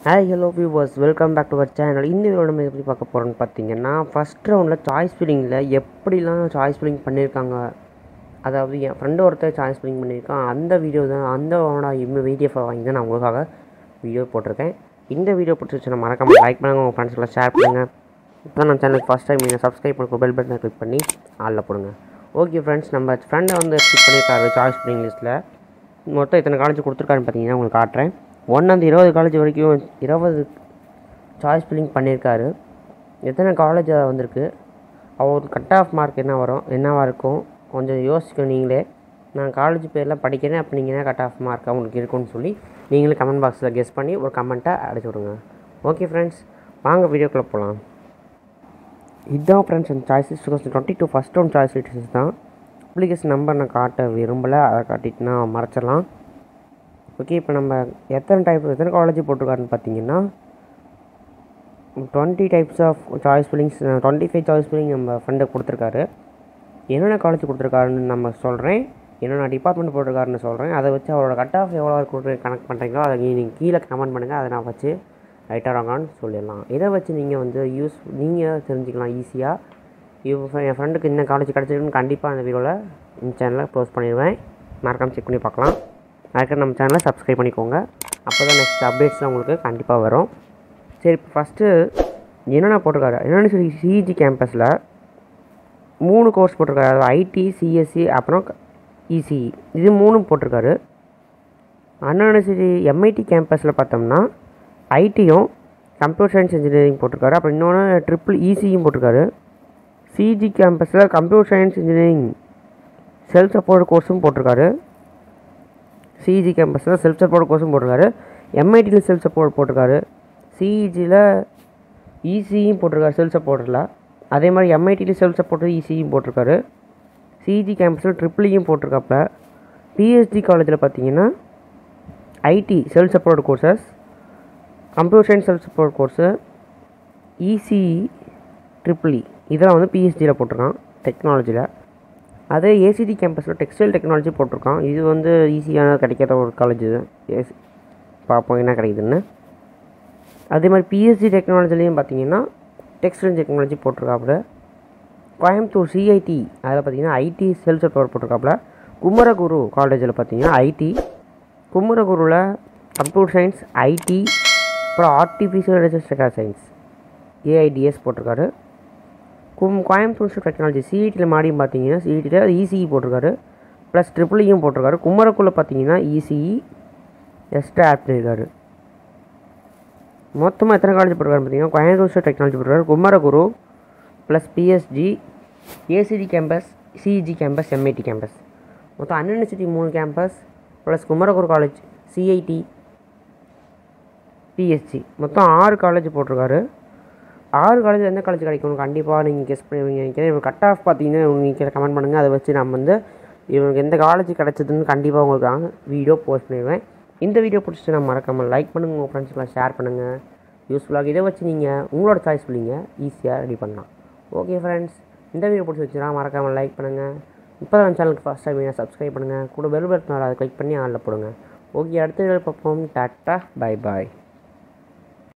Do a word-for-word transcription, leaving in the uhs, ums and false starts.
Hi, hello viewers, welcome back to our channel. இந்த வீடியோல நம்ம எப்படி பார்க்க போறோம்னு பார்த்தீங்கன்னா, ஃபர்ஸ்ட் ரவுண்டில் சாய்ஸ் ஃபில்லிங்கில் எப்படிலாம் சாய்ஸ் ஃபில்லிங் பண்ணியிருக்காங்க, அதாவது என் ஃப்ரெண்டு ஒருத்தர் சாய்ஸ் ஃபில்லிங் பண்ணியிருக்கான். அந்த வீடியோ தான் அந்த இன்னும் வீடியோஃபை வாங்கி தான் நான் உங்களுக்காக வீடியோ போட்டிருக்கேன். இந்த வீடியோ பிடிச்சிருச்சுன்னா மறக்காமல் லைக் பண்ணுங்கள், உங்கள் ஃப்ரெண்ட்ஸ்லாம் ஷேர் பண்ணுங்கள். இப்போ நம்ம சேனலுக்கு ஃபஸ்ட் டைம் நீங்கள் சப்ஸ்கிரைப் பண்ணி பெல் பட்டனை கிளிக் பண்ணி ஆளில் போடுங்க. ஓகே ஃப்ரெண்ட்ஸ், நம்ம ஃப்ரெண்டை வந்து கிளிக் பண்ணியிருக்காரு சாய்ஸ் ஃபில்லிங் லிஸ்ட்டில். மொத்தம் எத்தனை காலேஜ் கொடுத்துருக்காருன்னு பார்த்தீங்கன்னா உங்களுக்கு காட்டுறேன். ஒன்றாந்து இருபது காலேஜ் வரைக்கும் இருபது சாய்ஸ் ஃபில்லிங் பண்ணியிருக்காரு. எத்தனை காலேஜ் வந்திருக்கு, அவர் கட் ஆஃப் மார்க் என்ன வரும், என்னவாக இருக்கும் கொஞ்சம் யோசிக்கணும் நீங்களே. நான் காலேஜ் பேர்லாம் படிக்கிறேன், அப்போ நீங்கள் என்ன கட் ஆஃப் மார்க் அவங்களுக்கு இருக்குன்னு சொல்லி நீங்களே கமெண்ட் பாக்ஸில் கெஸ் பண்ணி ஒரு கமெண்ட்டை அடிச்சு விடுங்க. ஓகே ஃப்ரெண்ட்ஸ், வாங்க வீடியோக்குள்ளே போகலாம். இதுதான் ஃப்ரெண்ட்ஸ் அந்த choice list two thousand twenty two first one choice list தான். அப்ளிகேஷன் நம்பர் நான் காட்ட விரும்பலை, அதை காட்டிட்டுனா மறைச்சிடலாம். ஓகே, இப்போ நம்ம எத்தனை டைப் எத்தனை காலேஜ் போட்டிருக்காருன்னு பார்த்தீங்கன்னா twenty types of choice fillings twenty five choice filling நம்ம ஃப்ரெண்டை கொடுத்துருக்காரு. என்னென்ன காலேஜ் கொடுத்துருக்காருன்னு நம்ம சொல்கிறேன், என்னென்ன டிபார்ட்மெண்ட் போட்டிருக்காருன்னு சொல்கிறேன். அதை வச்சு அவரோட கட் ஆஃப் எவ்வளோ கொடுத்து கனெக்ட் பண்ணுறீங்களோ அதை நீங்கள் கீழே கமெண்ட் பண்ணுங்கள், அதை நான் வச்சு ரைட்டாக ராங்கான்னு சொல்லிடலாம். இதை வச்சு நீங்கள் வந்து யூஸ் நீங்கள் தெரிஞ்சுக்கலாம் ஈஸியாக. இவ என் ஃப்ரெண்டுக்கு என்ன காலேஜ் கிடச்சிருக்குன்னு கண்டிப்பாக அந்த வீடியோவில் இந்த சேனலில் க்ளோஸ் பண்ணிடுவேன். மறக்காமல் செக் பண்ணி பார்க்கலாம். அதுக்கு நம்ம சேனலை சப்ஸ்கிரைப் பண்ணிக்கோங்க, அப்போ தான் நெக்ஸ்ட் அப்டேட்ஸ்லாம் உங்களுக்கு கண்டிப்பாக வரும். சரி, இப்போ ஃபஸ்ட்டு என்னென்ன போட்டிருக்காரு என்னென்னு சொல்லி சிஇஜி கேம்பஸில் மூணு கோர்ஸ் போட்டிருக்காரு. அதாவது ஐடி, சிஎஸ்சி, அப்புறம் இசிஇ, இது மூணும் போட்டிருக்காரு. அண்ணா யூனிவர்சிட்டி எம்ஐடி கேம்பஸில் பார்த்தோம்னா ஐடியும் கம்ப்யூட்டர் சயின்ஸ் இன்ஜினியரிங் போட்டிருக்காரு. அப்புறம் இன்னொன்று ட்ரிபிள் இசியும் போட்டிருக்காரு. சிஇஜி கேம்பஸில் computer science engineering self support கோர்ஸும் போட்டிருக்காரு. சிஇஜி கேம்பஸில் செல்ஃப் சப்போர்ட் கோர்ஸும் போட்டிருக்காரு. எம்ஐடியில் செல்ஃப் சப்போர்ட் போட்டிருக்காரு. சிஇஜியில் இசியும் போட்டிருக்காரு செல்ஃப் சப்போர்ட்டில். அதே மாதிரி எம்ஐடியில் செல்ஃப் சப்போர்ட் இசியும் போட்டிருக்காரு. சிஇஜி கேம்பஸில் ட்ரிபிளியும் போட்டிருக்காப்புல. பிஎஸ்டி காலேஜில் பார்த்தீங்கன்னா IT self support courses, computer science self support course, ECE, triple E இதெல்லாம் வந்து பிஎஸ்டியில் போட்டிருக்கான் டெக்னாலஜியில். அதே ஏசிடி கேம்பஸில் டெக்ஸ்டைல் டெக்னாலஜி போட்டிருக்கான். இது வந்து ஈஸியான கிடைக்காத ஒரு காலேஜ், ஏசி பார்ப்போம் என்ன கிடைக்குதுன்னு. அதே மாதிரி பிஎஸ்சி டெக்னாலஜிலையும் பார்த்தீங்கன்னா டெக்ஸ்டைல் டெக்னாலஜி போட்டிருக்காப்புல. கோயம்புத்தூர் சிஐடி அதில் பார்த்தீங்கன்னா ஐடி செல்ஃப் சப்போர்ட் போட்டிருக்காப்புல. குமரகுரு காலேஜில் பார்த்தீங்கன்னா ஐடி, குமரகுருவில் கம்ப்யூட்டர் சயின்ஸ், ஐடி, அப்புறம் ஆர்டிஃபிஷியல் இன்டெலிஜென்ஸ் சயின்ஸ் ஏஐடிஎஸ் போட்டிருக்காரு. கும் கோயம்புத்தூர் டெக்னாலஜி சிஇடியில் மாடியும் பார்த்தீங்கன்னா சிஇடியில் இசிஇ போட்டிருக்காரு, ப்ளஸ் ட்ரிபிளியும் போட்டிருக்காரு. குமரக்குள்ளே பார்த்தீங்கன்னா இசிஇ எக்ஸ்ட்ரா ஆட் பண்ணியிருக்காரு. மொத்தமாக எத்தனை காலேஜ் போட்டிருக்காரு பார்த்தீங்கன்னா கோயம்புத்தூர் டெக்னாலஜி போட்டிருக்காரு, Kumaraguru plus PSG, ACT campus, CEG campus, MIT campus, மொத்தம் அண்ணா யூனிவர்சிட்டி மூணு campus plus Kumaraguru college, CIT, PSG, மொத்தம் ஆறு காலேஜ் போட்டிருக்காரு. ஆறு காலேஜ் எந்த காலேஜ் கிடைக்கும் கண்டிப்பாக நீங்கள் கெஸ் பண்ணுவீங்க நினைக்கிறேன். இப்போ கட் ஆஃப் பார்த்தீங்கன்னா நீங்கள் கமெண்ட் பண்ணுங்கள், அதை வச்சு நம்ம வந்து இவங்களுக்கு எந்த காலேஜ் கிடச்சதுன்னு கண்டிப்பாக உங்களுக்கு நான் வீடியோ போஸ்ட் பண்ணிடுவேன். இந்த வீடியோ பிடிச்சிட்டு நான் மறக்காமல் லைக் பண்ணுங்கள், உங்கள் ஃப்ரெண்ட்ஸ்க்கெலாம் ஷேர் பண்ணுங்கள். யூஸ்ஃபுல்லாக இதை வச்சு நீங்கள் உங்களோட சாய்ஸ் ஃபில்லிங்கை ஈஸியாக ரெடி பண்ணலாம். ஓகே ஃப்ரெண்ட்ஸ், இந்த வீடியோ பிடிச்சி வச்சுன்னா மறக்காமல் லைக் பண்ணுங்கள். இப்போ தான் சேனலுக்கு ஃபஸ்ட் டைம் நீங்கள் சப்ஸ்கிரைப் பண்ணுங்கள், கூட பெல் பட்டன் அதை கிளிக் பண்ணி ஆளில் போடுங்க. ஓகே, அடுத்த வீடியோ பார்ப்போம். டாட்டா, பை பாய்.